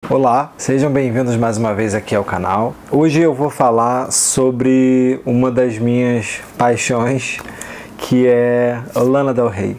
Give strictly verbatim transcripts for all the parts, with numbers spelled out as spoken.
Olá, sejam bem-vindos mais uma vez aqui ao canal. Hoje eu vou falar sobre uma das minhas paixões, que é Lana Del Rey.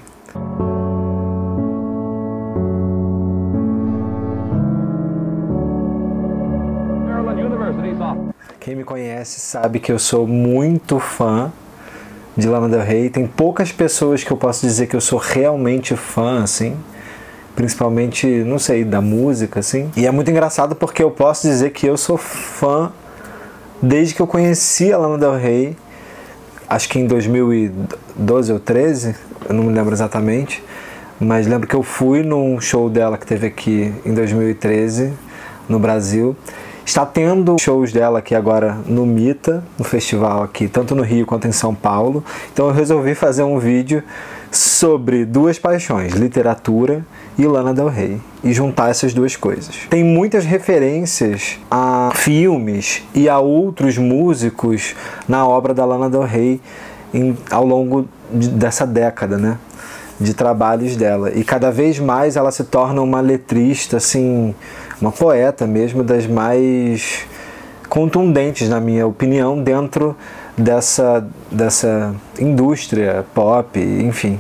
Quem me conhece sabe que eu sou muito fã de Lana Del Rey. Tem poucas pessoas que eu posso dizer que eu sou realmente fã, assim. Principalmente, não sei, da música, assim. E é muito engraçado porque eu posso dizer que eu sou fã desde que eu conheci a Lana Del Rey. Acho que em dois mil e doze ou treze, eu não me lembro exatamente. Mas lembro que eu fui num show dela que teve aqui em dois mil e treze, no Brasil. Está tendo shows dela aqui agora no Mita, no festival aqui, tanto no Rio quanto em São Paulo. Então eu resolvi fazer um vídeo sobre duas paixões, literatura e Lana Del Rey, e juntar essas duas coisas. Tem muitas referências a filmes e a outros músicos na obra da Lana Del Rey em, ao longo de, dessa década, né, de trabalhos dela. E cada vez mais ela se torna uma letrista, assim, uma poeta mesmo, das mais contundentes, na minha opinião, dentro dessa, dessa indústria pop, enfim.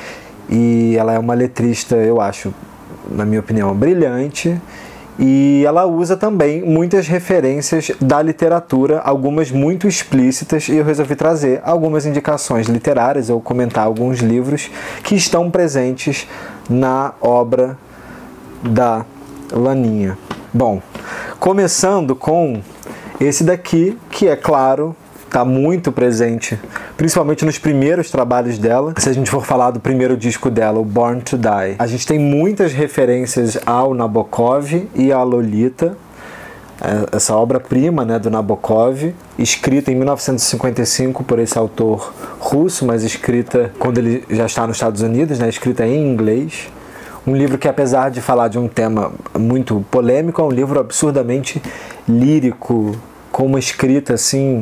E ela é uma letrista, eu acho, na minha opinião, brilhante. E ela usa também muitas referências da literatura, algumas muito explícitas, e eu resolvi trazer algumas indicações literárias ou comentar alguns livros que estão presentes na obra da Laninha. Bom, começando com esse daqui, que é claro, está muito presente, principalmente nos primeiros trabalhos dela. Se a gente for falar do primeiro disco dela, o Born to Die, a gente tem muitas referências ao Nabokov e à Lolita, essa obra-prima, né, do Nabokov, escrita em mil novecentos e cinquenta e cinco por esse autor russo, mas escrita quando ele já está nos Estados Unidos, né, escrita em inglês. Um livro que, apesar de falar de um tema muito polêmico, é um livro absurdamente lírico, com uma escrita assim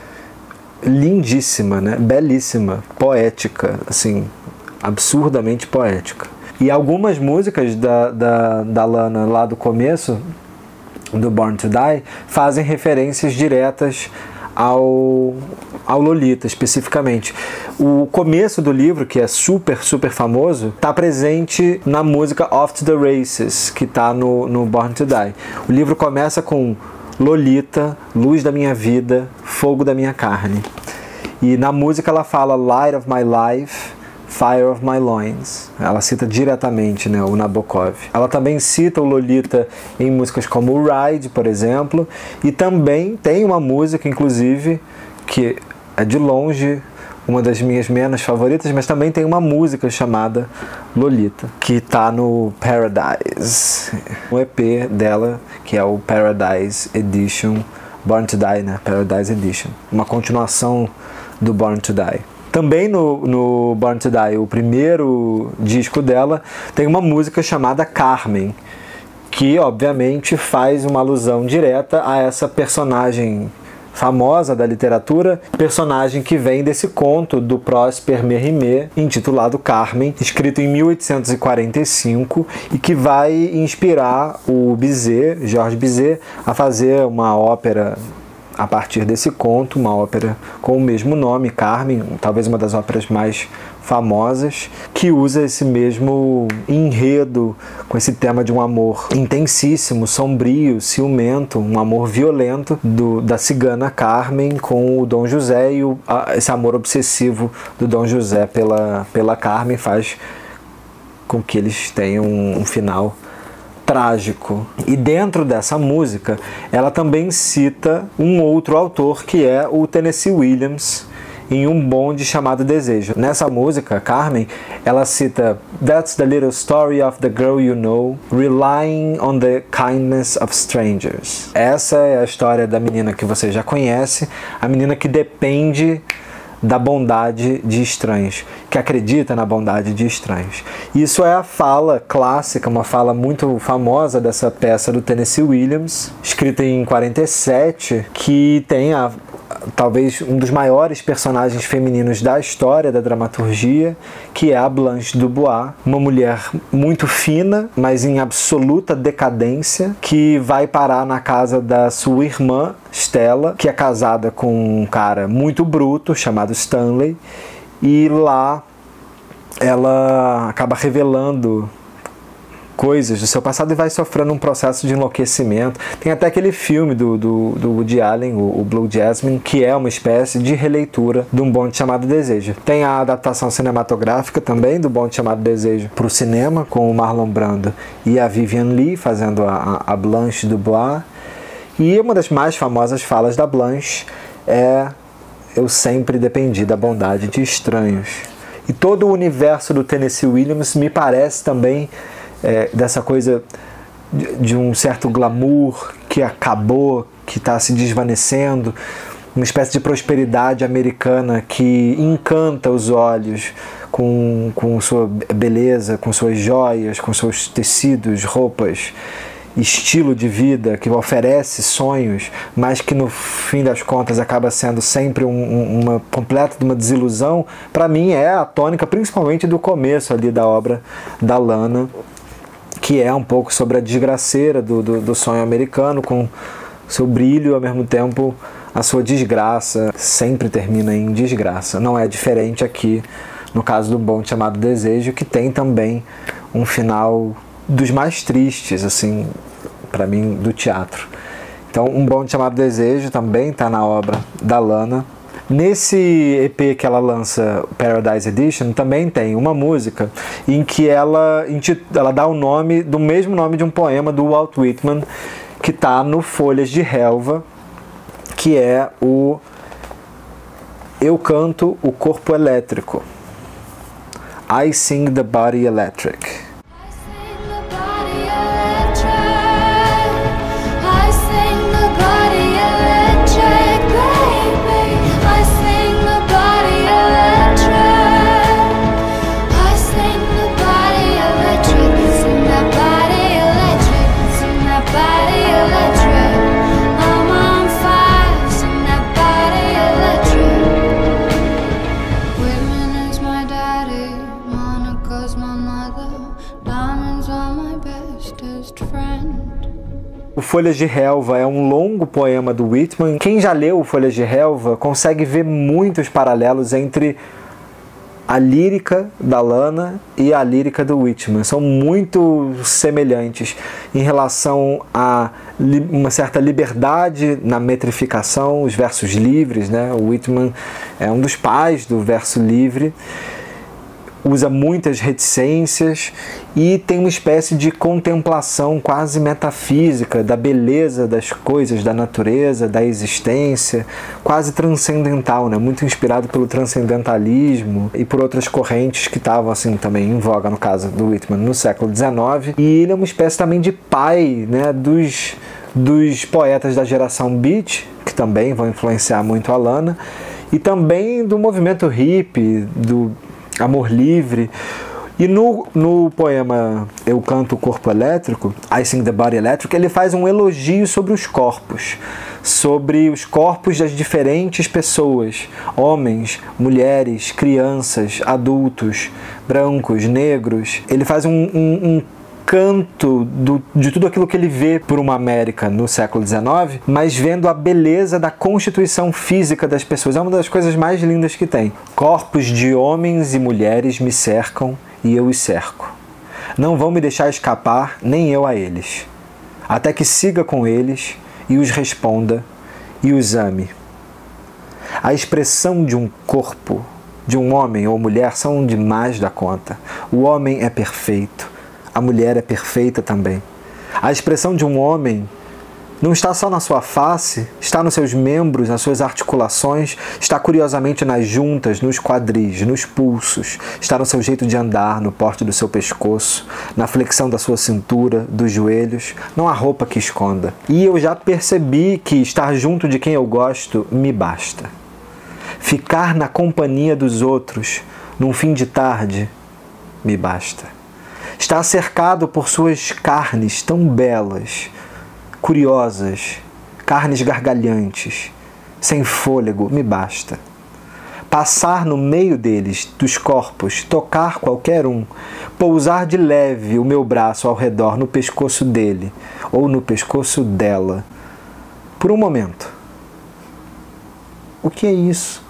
lindíssima, né? Belíssima, poética, assim, absurdamente poética. E algumas músicas da, da, da Lana lá do começo, do Born to Die, fazem referências diretas ao, ao Lolita, especificamente. O começo do livro, que é super, super famoso, está presente na música Off to the Races, que está no, no Born to Die. O livro começa com Lolita, luz da minha vida, fogo da minha carne. E na música ela fala Light of my life, fire of my loins. Ela cita diretamente, né, o Nabokov. Ela também cita o Lolita em músicas como o Ride, por exemplo. E também tem uma música, inclusive, que é de longe uma das minhas menos favoritas, mas também tem uma música chamada Lolita, que está no Paradise, o E P dela, que é o Paradise Edition, Born to Die, né? Paradise Edition, uma continuação do Born to Die. Também no, no Born to Die, o primeiro disco dela, tem uma música chamada Carmen, que obviamente faz uma alusão direta a essa personagem famosa da literatura, personagem que vem desse conto do Prosper Mérimée, intitulado Carmen, escrito em mil oitocentos e quarenta e cinco, e que vai inspirar o Bizet, Georges Bizet, a fazer uma ópera a partir desse conto, uma ópera com o mesmo nome, Carmen, talvez uma das óperas mais famosas, que usa esse mesmo enredo, com esse tema de um amor intensíssimo, sombrio, ciumento, um amor violento do, da cigana Carmen com o Dom José, e o, a, esse amor obsessivo do Dom José pela, pela Carmen faz com que eles tenham um, um final trágico. E dentro dessa música, ela também cita um outro autor, que é o Tennessee Williams, em um bonde chamado Desejo. Nessa música, Carmen, ela cita That's the little story of the girl you know, relying on the kindness of strangers. Essa é a história da menina que você já conhece, a menina que depende da bondade de estranhos, que acredita na bondade de estranhos. Isso é a fala clássica, uma fala muito famosa dessa peça do Tennessee Williams, escrita em quarenta e sete, que tem a, talvez um dos maiores personagens femininos da história da dramaturgia, que é a Blanche Dubois, uma mulher muito fina, mas em absoluta decadência, que vai parar na casa da sua irmã, Stella, que é casada com um cara muito bruto, chamado Stanley, e lá ela acaba revelando coisas do seu passado e vai sofrendo um processo de enlouquecimento. Tem até aquele filme do, do, do Woody Allen, o, o Blue Jasmine, que é uma espécie de releitura de Um Bonde Chamado Desejo. Tem a adaptação cinematográfica também do Bonde Chamado Desejo para o cinema, com o Marlon Brando e a Vivien Leigh fazendo a, a Blanche Dubois. E uma das mais famosas falas da Blanche é: eu sempre dependi da bondade de estranhos. E todo o universo do Tennessee Williams me parece também É, dessa coisa de, de um certo glamour que acabou, que está se desvanecendo, uma espécie de prosperidade americana que encanta os olhos com, com sua beleza, com suas joias, com seus tecidos, roupas, estilo de vida, que oferece sonhos, mas que no fim das contas acaba sendo sempre um, um, uma completa uma desilusão. Para mim é a tônica principalmente do começo ali da obra da Lana, que é um pouco sobre a desgraceira do, do, do sonho americano, com seu brilho, ao mesmo tempo a sua desgraça, sempre termina em desgraça. Não é diferente aqui no caso do Bonde Chamado Desejo, que tem também um final dos mais tristes, assim, para mim, do teatro. Então, Um Bonde Chamado Desejo também está na obra da Lana. Nesse E P que ela lança, Paradise Edition, também tem uma música em que ela, ela dá o nome do mesmo nome de um poema do Walt Whitman, que está no Folhas de Relva, que é o Eu Canto o Corpo Elétrico. I Sing the Body Electric. O Folhas de Relva é um longo poema do Whitman. Quem já leu o Folhas de Relva consegue ver muitos paralelos entre a lírica da Lana e a lírica do Whitman. São muito semelhantes em relação a uma certa liberdade na metrificação, os versos livres, né? O Whitman é um dos pais do verso livre. Usa muitas reticências e tem uma espécie de contemplação quase metafísica da beleza das coisas, da natureza, da existência, quase transcendental, né? Muito inspirado pelo transcendentalismo e por outras correntes que estavam assim também em voga, no caso do Whitman, no século dezenove. E ele é uma espécie também de pai, né, dos, dos poetas da geração Beat, que também vão influenciar muito a Lana, e também do movimento hippie, do amor livre. E no, no poema Eu Canto o Corpo Elétrico, I Sing the Body Electric, ele faz um elogio sobre os corpos, sobre os corpos das diferentes pessoas, homens, mulheres, crianças, adultos, brancos, negros. Ele faz um, um, um canto do, de tudo aquilo que ele vê por uma América no século dezenove, mas vendo a beleza da constituição física das pessoas. É uma das coisas mais lindas que tem. Corpos de homens e mulheres me cercam e eu os cerco. Não vão me deixar escapar, nem eu a eles, até que siga com eles e os responda e os ame. A expressão de um corpo, de um homem ou mulher, são demais da conta. O homem é perfeito. A mulher é perfeita também. A expressão de um homem não está só na sua face, está nos seus membros, nas suas articulações, está curiosamente nas juntas, nos quadris, nos pulsos, está no seu jeito de andar, no porte do seu pescoço, na flexão da sua cintura, dos joelhos. Não há roupa que esconda. E eu já percebi que estar junto de quem eu gosto me basta. Ficar na companhia dos outros, num fim de tarde, me basta. Está cercado por suas carnes tão belas, curiosas, carnes gargalhantes, sem fôlego, me basta. Passar no meio deles, dos corpos, tocar qualquer um, pousar de leve o meu braço ao redor no pescoço dele, ou no pescoço dela, por um momento. O que é isso?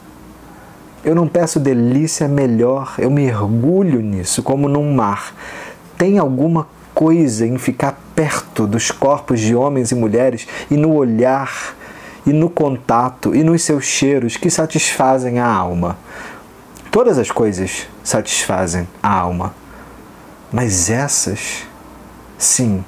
Eu não peço delícia melhor, eu mergulho nisso, como num mar. Tem alguma coisa em ficar perto dos corpos de homens e mulheres e no olhar, e no contato, e nos seus cheiros que satisfazem a alma. Todas as coisas satisfazem a alma. Mas essas, sim,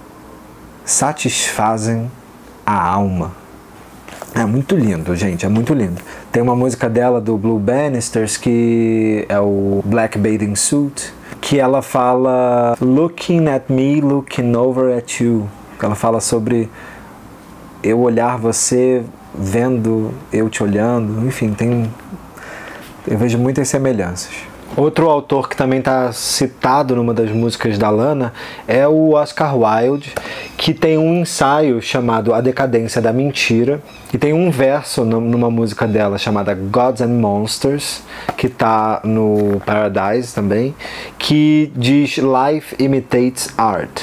satisfazem a alma. É muito lindo, gente, é muito lindo. Tem uma música dela do Blue Bannisters, que é o Black Bathing Suit, que ela fala looking at me, looking over at you. Ela fala sobre eu olhar você, vendo eu te olhando. Enfim, tem, eu vejo muitas semelhanças. Outro autor que também está citado numa das músicas da Lana é o Oscar Wilde, que tem um ensaio chamado A Decadência da Mentira, e tem um verso numa música dela chamada Gods and Monsters, que está no Paradise também, que diz Life imitates art.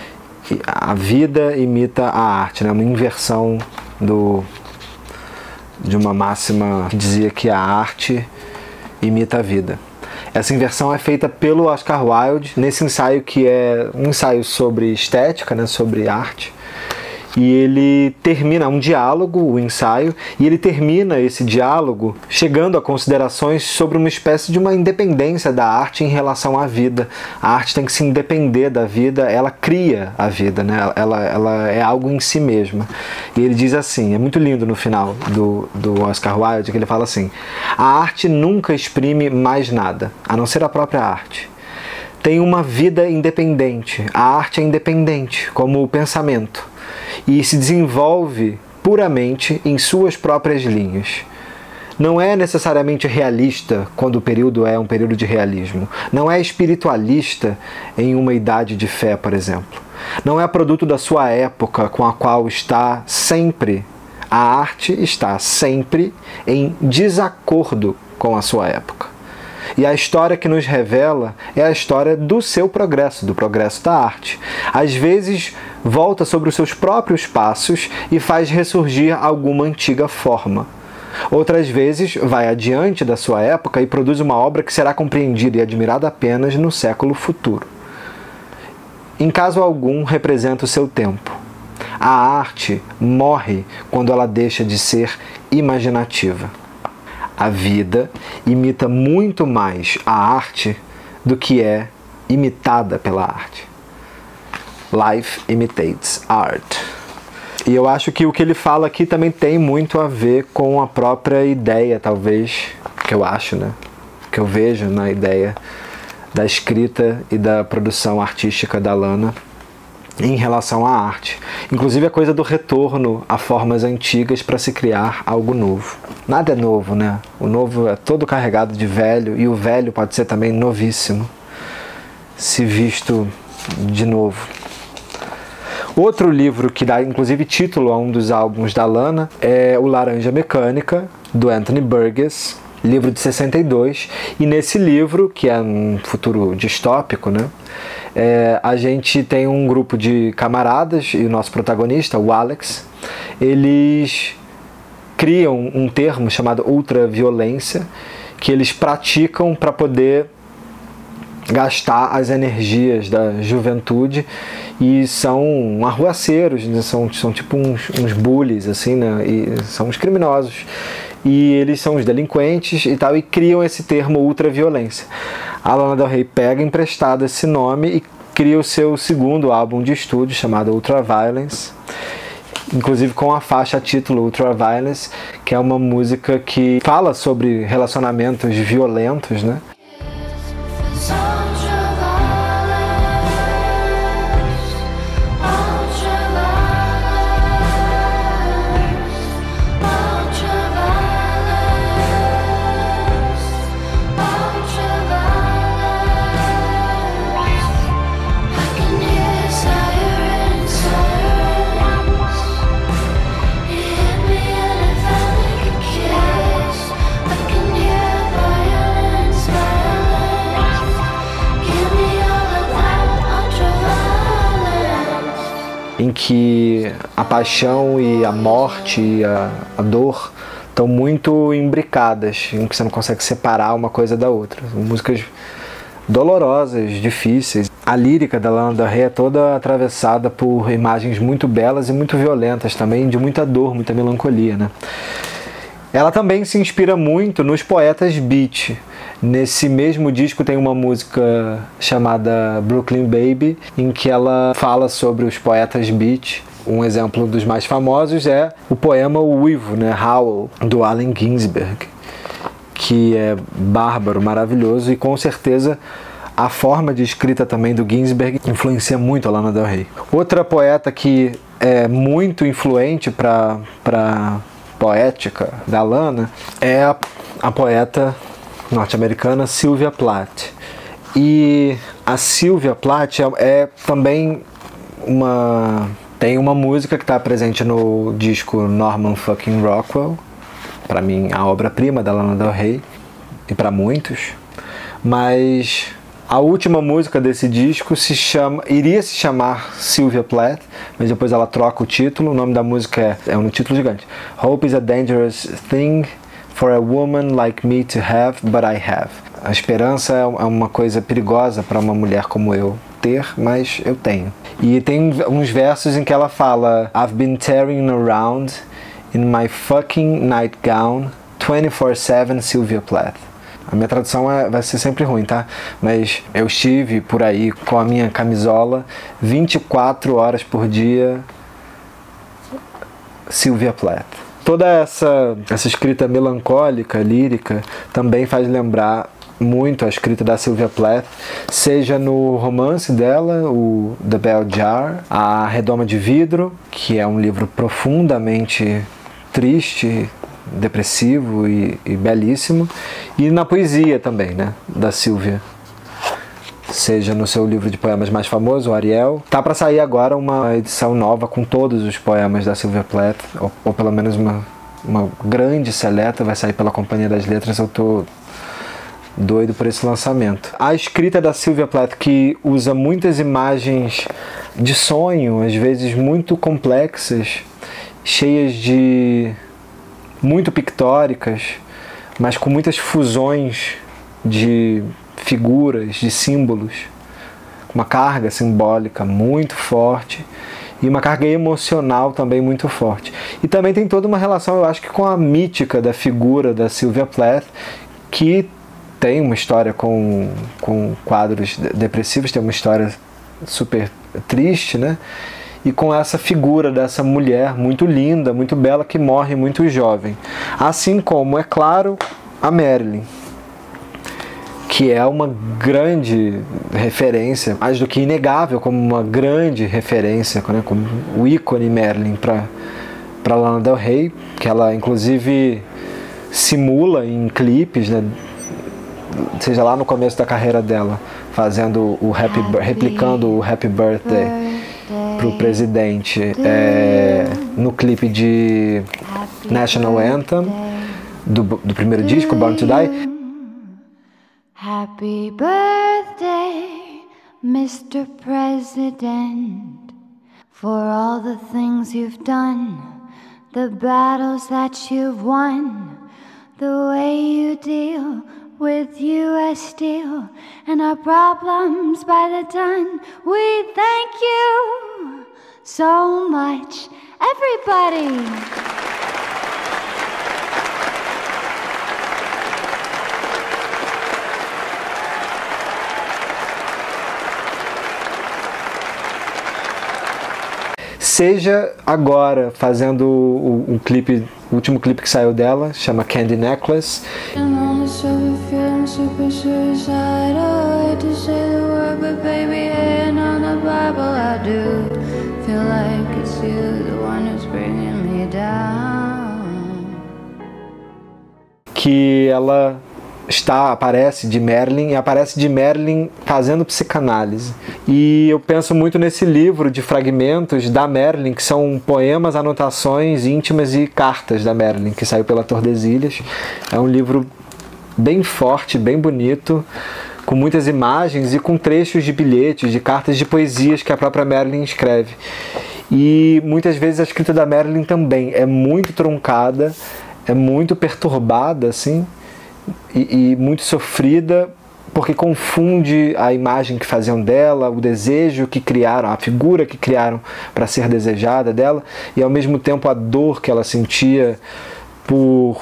A vida imita a arte, né? Uma inversão do, de uma máxima que dizia que a arte imita a vida. Essa inversão é feita pelo Oscar Wilde nesse ensaio, que é um ensaio sobre estética, né, sobre arte. E ele termina um diálogo, o ensaio, e ele termina esse diálogo chegando a considerações sobre uma espécie de uma independência da arte em relação à vida. A arte tem que se independer da vida, ela cria a vida, né? ela, ela é algo em si mesma. E ele diz assim, é muito lindo no final do, do Oscar Wilde, que ele fala assim: a arte nunca exprime mais nada, a não ser a própria arte. Tem uma vida independente, a arte é independente, como o pensamento, e se desenvolve puramente em suas próprias linhas. Não é necessariamente realista quando o período é um período de realismo. Não é espiritualista em uma idade de fé, por exemplo. Não é produto da sua época, com a qual está sempre, a arte está sempre em desacordo com a sua época. E a história que nos revela é a história do seu progresso, do progresso da arte. Às vezes volta sobre os seus próprios passos e faz ressurgir alguma antiga forma. Outras vezes vai adiante da sua época e produz uma obra que será compreendida e admirada apenas no século futuro. Em caso algum, representa o seu tempo. A arte morre quando ela deixa de ser imaginativa. A vida imita muito mais a arte do que é imitada pela arte. Life imitates art. E eu acho que o que ele fala aqui também tem muito a ver com a própria ideia, talvez, que eu acho, né? Que eu vejo na ideia da escrita e da produção artística da Lana em relação à arte. Inclusive a coisa do retorno a formas antigas para se criar algo novo. Nada é novo, né? O novo é todo carregado de velho, e o velho pode ser também novíssimo, se visto de novo. Outro livro que dá inclusive título a um dos álbuns da Lana é o Laranja Mecânica, do Anthony Burgess, livro de sessenta e dois, e nesse livro, que é um futuro distópico, né, é, a gente tem um grupo de camaradas, e o nosso protagonista, o Alex, eles criam um termo chamado ultraviolência, que eles praticam para poder gastar as energias da juventude, e são arruaceiros, né? são, são tipo uns, uns bullies, assim, né? E são os criminosos, e eles são os delinquentes e tal, e criam esse termo ultraviolência. A Lana Del Rey pega emprestado esse nome e cria o seu segundo álbum de estúdio, chamado Ultraviolence, inclusive com a faixa título Ultraviolence, que é uma música que fala sobre relacionamentos violentos, né? Hit me in a que a paixão e a morte e a, a dor estão muito imbricadas, em que você não consegue separar uma coisa da outra. São músicas dolorosas, difíceis. A lírica da Lana Del Rey é toda atravessada por imagens muito belas e muito violentas também, de muita dor, muita melancolia, né? Ela também se inspira muito nos poetas beat. Nesse mesmo disco tem uma música chamada Brooklyn Baby, em que ela fala sobre os poetas beat. Um exemplo dos mais famosos é o poema O Uivo, né, Howl, do Allen Ginsberg, que é bárbaro, maravilhoso, e com certeza a forma de escrita também do Ginsberg influencia muito a Lana Del Rey. Outra poeta que é muito influente para para poética da Lana é a, a poeta norte-americana Sylvia Plath. E a Sylvia Plath é, é também uma... Tem uma música que está presente no disco Norman fucking Rockwell, para mim a obra-prima da Lana Del Rey, e para muitos, mas a última música desse disco se chama, iria se chamar Sylvia Plath, mas depois ela troca o título. O nome da música é, é um título gigante: Hope is a dangerous thing for a woman like me to have, but I have. A esperança é uma coisa perigosa para uma mulher como eu ter, mas eu tenho. E tem uns versos em que ela fala: I've been tearing around in my fucking nightgown, twenty-four seven Sylvia Plath. A minha tradução é, vai ser sempre ruim, tá? Mas eu estive por aí com a minha camisola vinte e quatro horas por dia, Sylvia Plath. Toda essa, essa escrita melancólica, lírica, também faz lembrar muito a escrita da Sylvia Plath, seja no romance dela, o The Bell Jar, A Redoma de Vidro, que é um livro profundamente triste, depressivo e, e belíssimo, e na poesia também, né, da Sylvia, seja no seu livro de poemas mais famoso, o Ariel. Tá para sair agora uma edição nova com todos os poemas da Sylvia Plath, ou, ou pelo menos uma, uma grande seleta, vai sair pela Companhia das Letras. Eu tô doido por esse lançamento. A escrita da Sylvia Plath, que usa muitas imagens de sonho, às vezes muito complexas, cheias de... muito pictóricas, mas com muitas fusões de figuras, de símbolos, uma carga simbólica muito forte e uma carga emocional também muito forte. E também tem toda uma relação, eu acho que, com a mítica da figura da Sylvia Plath, que tem uma história com, com quadros depressivos, tem uma história super triste, né? E com essa figura dessa mulher muito linda, muito bela, que morre muito jovem. Assim como, é claro, a Marilyn, que é uma grande referência, mais do que inegável, como uma grande referência, né, como o ícone Marilyn para para Lana Del Rey, que ela inclusive simula em clipes, né, seja lá no começo da carreira dela, fazendo o happy, replicando o Happy Birthday para o presidente, é, no clipe de National Anthem do, do primeiro disco, Born to Die. Happy birthday, Mister President, for all the things you've done, the battles that you've won, the way you deal with U S Steel and our problems by the ton. We thank you so much, everybody. Seja agora fazendo o, o, o clipe, o último clipe que saiu dela, chama Candy Necklace. Que ela está, aparece de Marilyn, e aparece de Marilyn fazendo psicanálise. E eu penso muito nesse livro de fragmentos da Marilyn, que são poemas, anotações íntimas e cartas da Marilyn, que saiu pela Tordesilhas. É um livro bem forte, bem bonito, com muitas imagens e com trechos de bilhetes, de cartas de poesias que a própria Marilyn escreve. E muitas vezes a escrita da Marilyn também é muito truncada, é muito perturbada, assim, e, e muito sofrida, porque confunde a imagem que faziam dela, o desejo que criaram, a figura que criaram para ser desejada dela, e ao mesmo tempo a dor que ela sentia por,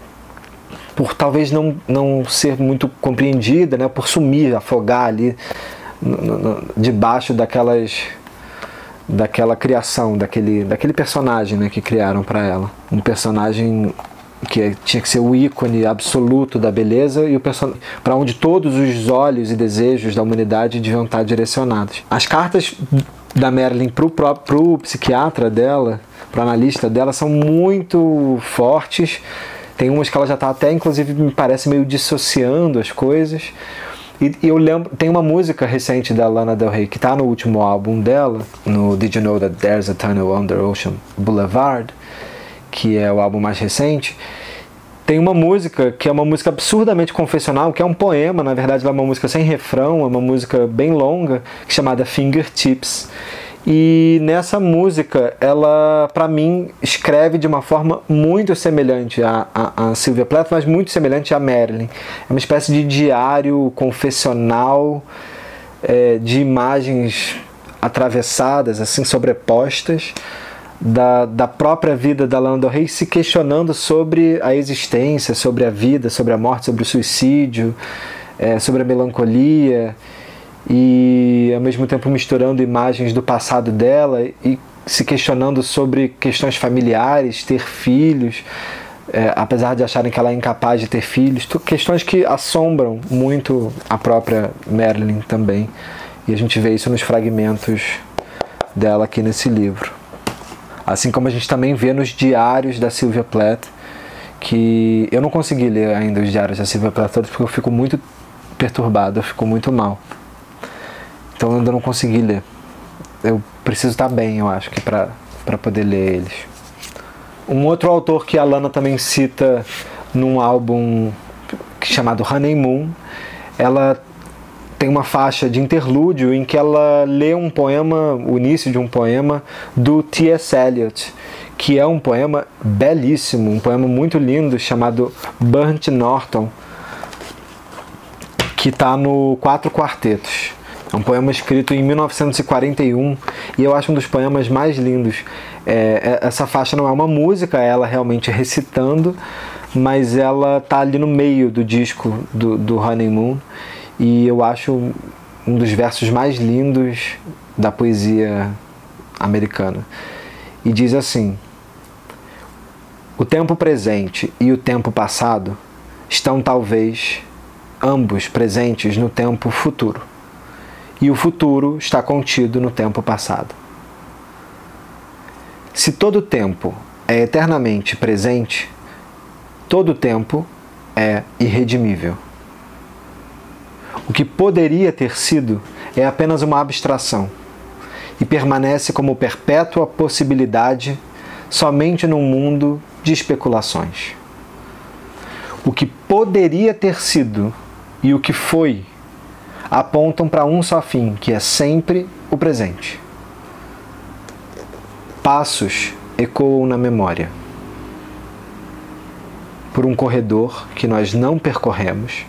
por talvez não, não ser muito compreendida, né, por sumir, afogar ali no, no, debaixo daquelas, daquela criação, daquele, daquele personagem, né, que criaram para ela. Um personagem que tinha que ser o ícone absoluto da beleza e o person... para onde todos os olhos e desejos da humanidade deviam estar direcionados. As cartas da Marilyn para o próprio psiquiatra dela, para o analista dela, são muito fortes. Tem umas que ela já está até, inclusive, me parece meio dissociando as coisas. E, e eu lembro, tem uma música recente da Lana Del Rey que está no último álbum dela, no Did You Know That There's a Tunnel Under Ocean Boulevard, que é o álbum mais recente. Tem uma música que é uma música absurdamente confessional, que é um poema, na verdade ela é uma música sem refrão, é uma música bem longa, chamada Fingertips. E nessa música, ela, para mim, escreve de uma forma muito semelhante a, a, a Sylvia Plath, mas muito semelhante a Marilyn. É uma espécie de diário confessional, é, de imagens atravessadas, assim, sobrepostas, Da, da própria vida da Lana Del Rey, se questionando sobre a existência, sobre a vida, sobre a morte, sobre o suicídio, é, sobre a melancolia, e ao mesmo tempo misturando imagens do passado dela e se questionando sobre questões familiares, ter filhos, é, apesar de acharem que ela é incapaz de ter filhos, questões que assombram muito a própria Marilyn também, e a gente vê isso nos fragmentos dela aqui nesse livro. Assim como a gente também vê nos diários da Sylvia Plath, que eu não consegui ler ainda os diários da Sylvia Plath todos, porque eu fico muito perturbado, eu fico muito mal. Então eu ainda não consegui ler. Eu preciso estar bem, eu acho, que para para poder ler eles. Um outro autor que a Lana também cita num álbum chamado Honeymoon, ela tem uma faixa de interlúdio em que ela lê um poema, o início de um poema do T S Eliot, que é um poema belíssimo, um poema muito lindo chamado Burnt Norton, que está no Quatro Quartetos. É um poema escrito em mil novecentos e quarenta e um e eu acho um dos poemas mais lindos. É, essa faixa não é uma música, é ela realmente recitando, mas ela está ali no meio do disco do, do Honeymoon. E eu acho um dos versos mais lindos da poesia americana. E diz assim: o tempo presente e o tempo passado estão talvez ambos presentes no tempo futuro. E o futuro está contido no tempo passado. Se todo tempo é eternamente presente, todo tempo é irredimível. O que poderia ter sido é apenas uma abstração e permanece como perpétua possibilidade somente num mundo de especulações. O que poderia ter sido e o que foi apontam para um só fim, que é sempre o presente. Passos ecoam na memória por um corredor que nós não percorremos,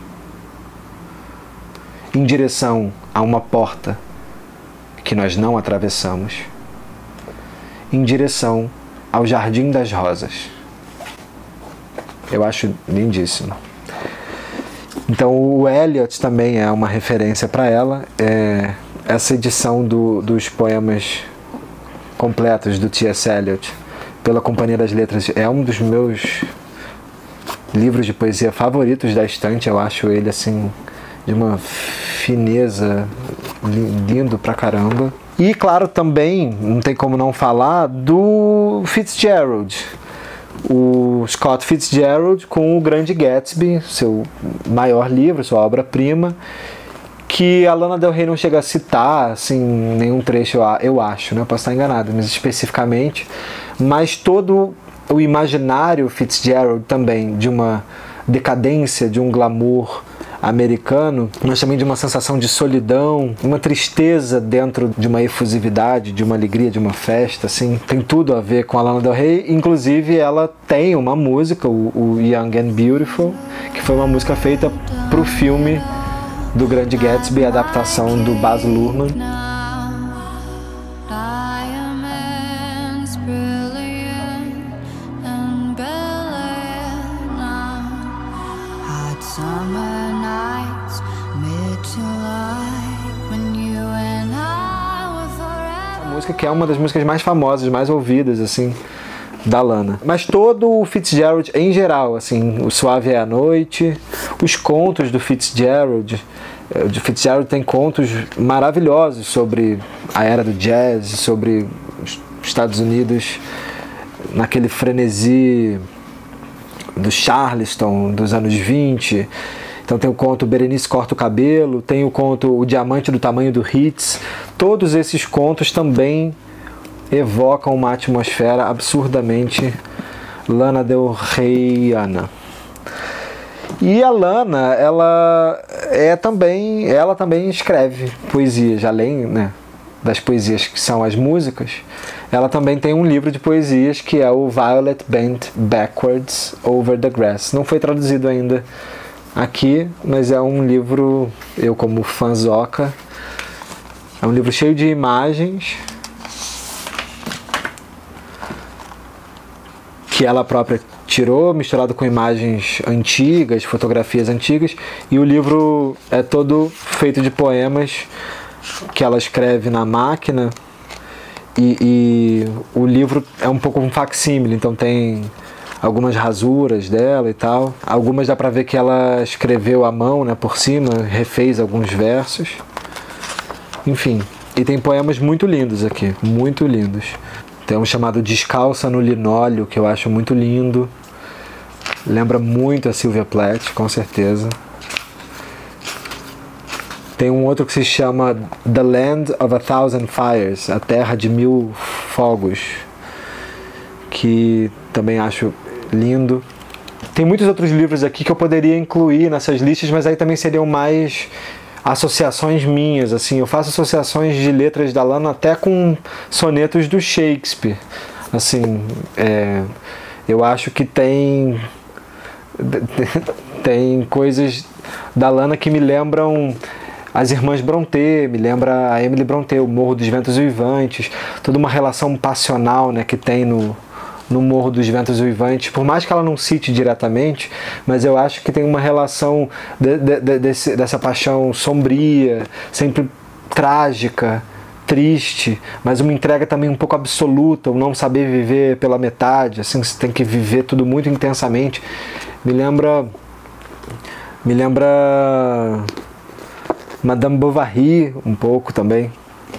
em direção a uma porta que nós não atravessamos, em direção ao Jardim das Rosas. Eu acho lindíssimo. Então o Eliot também é uma referência para ela. É, essa edição do, dos poemas completos do T S Eliot pela Companhia das Letras é um dos meus livros de poesia favoritos da estante. Eu acho ele assim de uma fineza, lindo pra caramba. E claro, também não tem como não falar do Fitzgerald, o Scott Fitzgerald com O Grande Gatsby, seu maior livro, sua obra-prima, que a Lana Del Rey não chega a citar assim, nenhum trecho, eu acho, né? Posso estar enganado, mas especificamente, mas todo o imaginário Fitzgerald também, de uma decadência, de um glamour americano, mas também de uma sensação de solidão, uma tristeza dentro de uma efusividade, de uma alegria, de uma festa, assim. Tem tudo a ver com a Lana Del Rey, inclusive ela tem uma música, o, o Young and Beautiful, que foi uma música feita para o filme do Grande Gatsby, a adaptação do Baz Luhrmann. Música que é uma das músicas mais famosas, mais ouvidas, assim, da Lana. Mas todo o Fitzgerald em geral, assim, o Suave é a Noite, os contos do Fitzgerald. O Fitzgerald tem contos maravilhosos sobre a era do jazz, sobre os Estados Unidos naquele frenesi do Charleston dos anos vinte. Então tem o conto Berenice Corta o Cabelo, tem o conto O Diamante do Tamanho do Hits. Todos esses contos também evocam uma atmosfera absurdamente Lana Del Reyana. E a Lana, ela é também, ela também escreve poesias, além, né, das poesias que são as músicas. Ela também tem um livro de poesias que é o Violet Bent Backwards Over the Grass. Não foi traduzido ainda aqui, mas é um livro, eu como fãzoca, é um livro cheio de imagens que ela própria tirou, misturado com imagens antigas, fotografias antigas, e o livro é todo feito de poemas que ela escreve na máquina, e, e o livro é um pouco um facsímile, então tem algumas rasuras dela e tal. Algumas dá pra ver que ela escreveu à mão, né, por cima, refez alguns versos. Enfim, e tem poemas muito lindos aqui, muito lindos. Tem um chamado Descalça no Linóleo, que eu acho muito lindo. Lembra muito a Sylvia Plath, com certeza. Tem um outro que se chama The Land of a Thousand Fires, a Terra de Mil Fogos, que também acho lindo. Tem muitos outros livros aqui que eu poderia incluir nessas listas, mas aí também seriam mais associações minhas, assim. Eu faço associações de letras da Lana até com sonetos do Shakespeare. Assim, é, eu acho que tem tem coisas da Lana que me lembram as Irmãs Brontë, me lembra a Emily Brontë, o Morro dos Ventos Uivantes, toda uma relação passional, né, que tem no no Morro dos Ventos Uivantes, por mais que ela não cite diretamente, mas eu acho que tem uma relação de, de, de, desse, dessa paixão sombria, sempre trágica, triste, mas uma entrega também um pouco absoluta, o não saber viver pela metade, assim, você tem que viver tudo muito intensamente. Me lembra, me lembra Madame Bovary um pouco também.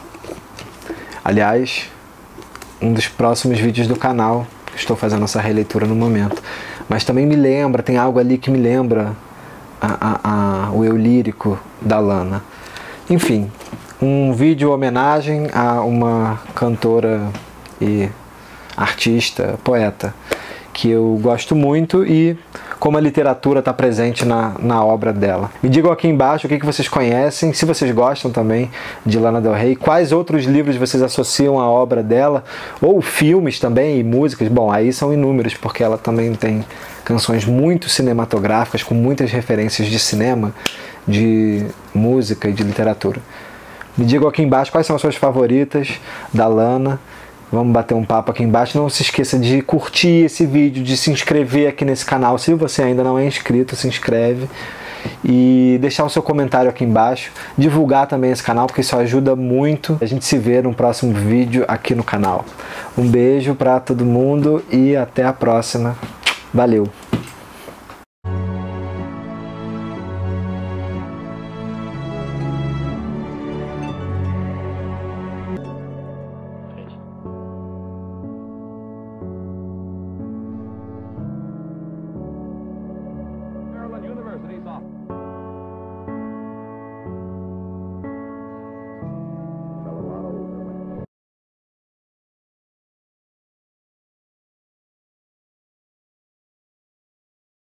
Aliás, um dos próximos vídeos do canal, estou fazendo essa releitura no momento, mas também me lembra, tem algo ali que me lembra a, a, a, o eu lírico da Lana. Enfim, um vídeo homenagem a uma cantora e artista, poeta, que eu gosto muito e como a literatura está presente na, na obra dela. Me digam aqui embaixo o que, que vocês conhecem, se vocês gostam também de Lana Del Rey, quais outros livros vocês associam à obra dela, ou filmes também e músicas. Bom, aí são inúmeros, porque ela também tem canções muito cinematográficas, com muitas referências de cinema, de música e de literatura. Me digam aqui embaixo quais são as suas favoritas da Lana. Vamos bater um papo aqui embaixo. Não se esqueça de curtir esse vídeo, de se inscrever aqui nesse canal. Se você ainda não é inscrito, se inscreve. E deixar o seu comentário aqui embaixo. Divulgar também esse canal, porque isso ajuda muito. A gente se vê no próximo vídeo aqui no canal. Um beijo para todo mundo e até a próxima. Valeu!